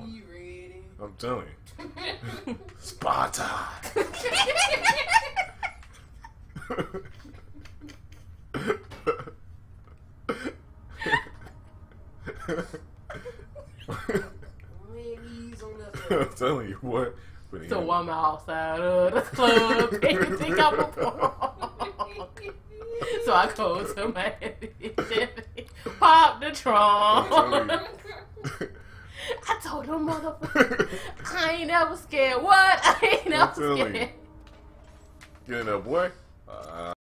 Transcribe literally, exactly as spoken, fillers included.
on. You ready? I'm telling you. Sparta. I'm telling you what. So I'm outside of the club and think I'm a punk. So I go to my pop the trunk. I told them motherfucker, I ain't never scared. What? I ain't never scared. Getting up, boy. Uh,